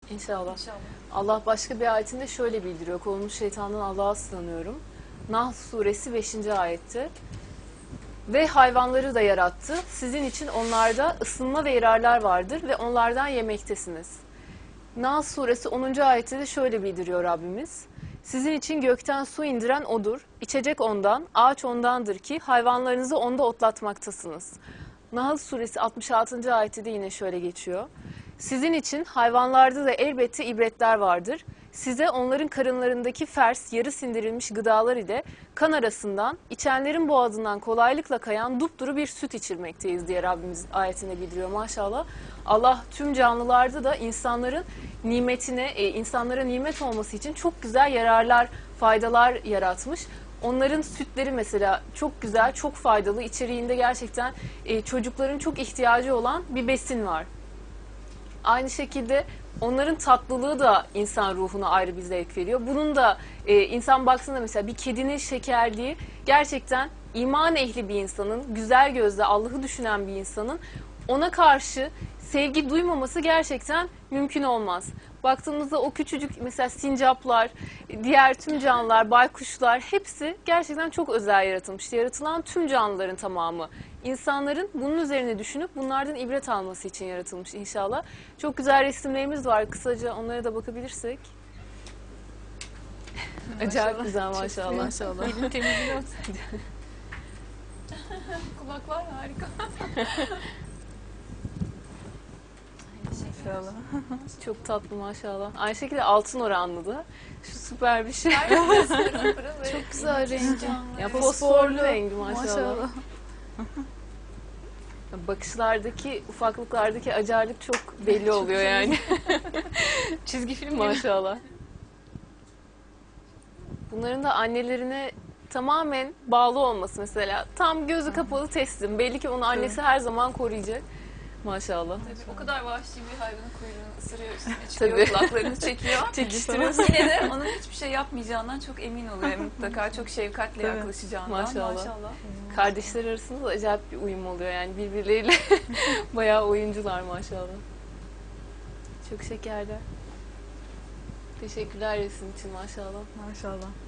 İnşallah. İnşallah. Allah başka bir ayetinde şöyle bildiriyor. Kovulmuş şeytandan Allah'a sığınıyorum. Nahl suresi 5. ayette. Ve hayvanları da yarattı. Sizin için onlarda ısınma ve yararlar vardır ve onlardan yemektesiniz. Nahl suresi 10. ayette de şöyle bildiriyor Rabbimiz. Sizin için gökten su indiren O'dur. İçecek O'ndan, ağaç O'ndandır ki hayvanlarınızı O'nda otlatmaktasınız. Nahl suresi 66. ayette de yine şöyle geçiyor. Sizin için hayvanlarda da elbette ibretler vardır. Size onların karınlarındaki fers, yarı sindirilmiş gıdalar ile kan arasından, içenlerin boğazından kolaylıkla kayan dupduru bir süt içirmekteyiz diye Rabbimiz ayetinde bildiriyor maşallah. Allah tüm canlılarda da insanların nimetine, insanlara nimet olması için çok güzel yararlar, faydalar yaratmış. Onların sütleri mesela çok güzel, çok faydalı. İçeriğinde gerçekten çocukların çok ihtiyacı olan bir besin var. Aynı şekilde onların tatlılığı da insan ruhuna ayrı bir zevk veriyor. Bunun da insan baksana mesela bir kedinin şekerliği gerçekten iman ehli bir insanın, güzel gözle Allah'ı düşünen bir insanın ona karşı sevgi duymaması gerçekten mümkün olmaz. Baktığımızda o küçücük mesela sincaplar, diğer tüm canlılar, baykuşlar hepsi gerçekten çok özel yaratılmış. Yaratılan tüm canlıların tamamı. İnsanların bunun üzerine düşünüp bunlardan ibret alması için yaratılmış inşallah. Çok güzel resimlerimiz var. Kısaca onlara da bakabilirsek. Acayip güzel maşallah. Maşallah. Elin temizliği olsun. Kulaklar harika. İnşallah. Çok tatlı maşallah. Aynı şekilde altın oranlı da. Şu süper bir şey. Çok güzel rengi. Ya fosforlu rengi maşallah. Bakışlardaki, ufaklıklardaki acarlık çok belli oluyor yani. Çizgi film gibi. Maşallah. Bunların da annelerine tamamen bağlı olması mesela. Tam gözü kapalı teslim. Belli ki onu annesi her zaman koruyacak. Maşallah. Tabii, o kadar vahşi bir hayvanın kuyruğunu ısırıyor, üstüne çıkıyor, Tabii. kulaklarını çekiyor. Çekiştiriyorsun. Yine de onun hiçbir şey yapmayacağından çok emin oluyor. Mutlaka çok şefkatle Tabii. yaklaşacağından. Maşallah. Kardeşler arasında da acayip bir uyum oluyor yani birbirleriyle. Bayağı oyuncular maşallah. Çok şekerler. Teşekkürler resim için maşallah. Maşallah.